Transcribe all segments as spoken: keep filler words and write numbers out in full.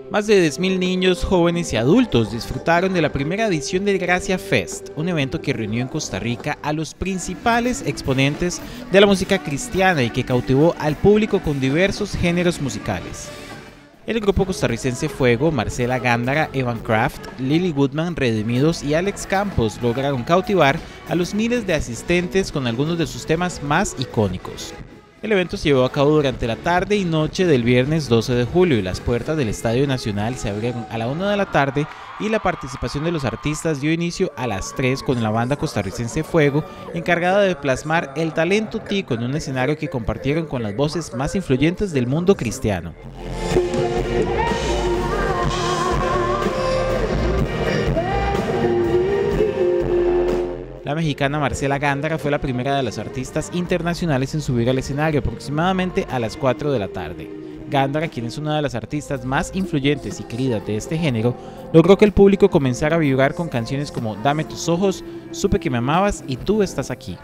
Más de diez mil niños, jóvenes y adultos disfrutaron de la primera edición del Gracia Fest, un evento que reunió en Costa Rica a los principales exponentes de la música cristiana y que cautivó al público con diversos géneros musicales. El grupo costarricense Fuego, Marcela Gándara, Evan Craft, Lily Goodman, Redimidos y Alex Campos lograron cautivar a los miles de asistentes con algunos de sus temas más icónicos. El evento se llevó a cabo durante la tarde y noche del viernes doce de julio y las puertas del Estadio Nacional se abrieron a la una de la tarde y la participación de los artistas dio inicio a las tres con la banda costarricense Fuego, encargada de plasmar el talento tico en un escenario que compartieron con las voces más influyentes del mundo cristiano. La mexicana Marcela Gándara fue la primera de las artistas internacionales en subir al escenario aproximadamente a las cuatro de la tarde. Gándara, quien es una de las artistas más influyentes y queridas de este género, logró que el público comenzara a vibrar con canciones como Dame tus ojos, Supe que me amabas y Tú estás aquí.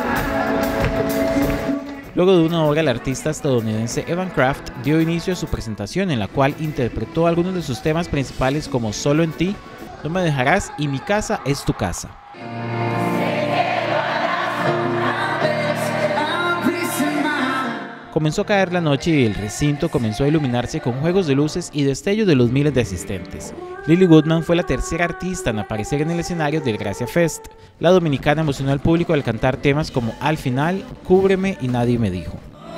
Luego de una hora, el artista estadounidense Evan Craft dio inicio a su presentación, en la cual interpretó algunos de sus temas principales como Solo en ti, No me dejarás y Mi casa es tu casa. Comenzó a caer la noche y el recinto comenzó a iluminarse con juegos de luces y destellos de los miles de asistentes. Lily Goodman fue la tercera artista en aparecer en el escenario del Gracia Fest. La dominicana emocionó al público al cantar temas como Al final, Cúbreme y Nadie me dijo.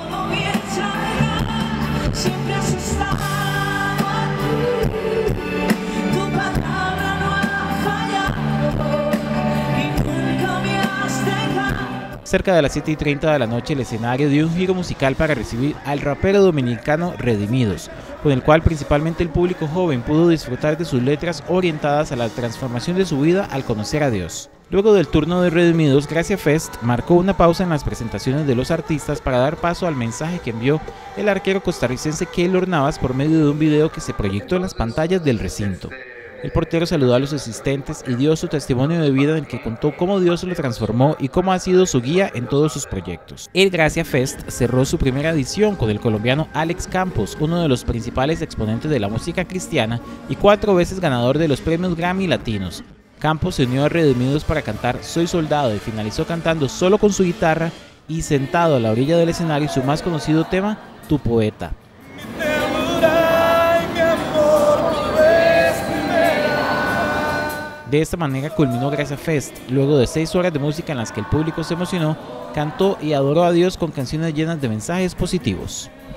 Cerca de las siete y treinta de la noche el escenario dio un giro musical para recibir al rapero dominicano Redimidos, con el cual principalmente el público joven pudo disfrutar de sus letras orientadas a la transformación de su vida al conocer a Dios. Luego del turno de Redimidos, Gracia Fest marcó una pausa en las presentaciones de los artistas para dar paso al mensaje que envió el arquero costarricense Keylor Navas por medio de un video que se proyectó en las pantallas del recinto. El portero saludó a los asistentes y dio su testimonio de vida en el que contó cómo Dios lo transformó y cómo ha sido su guía en todos sus proyectos. El Gracia Fest cerró su primera edición con el colombiano Alex Campos, uno de los principales exponentes de la música cristiana y cuatro veces ganador de los premios Grammy Latinos. Campos se unió a Redimidos para cantar Soy Soldado y finalizó cantando solo con su guitarra y sentado a la orilla del escenario su más conocido tema, Tu Poeta. De esta manera culminó Gracia Fest. Luego de seis horas de música en las que el público se emocionó, cantó y adoró a Dios con canciones llenas de mensajes positivos.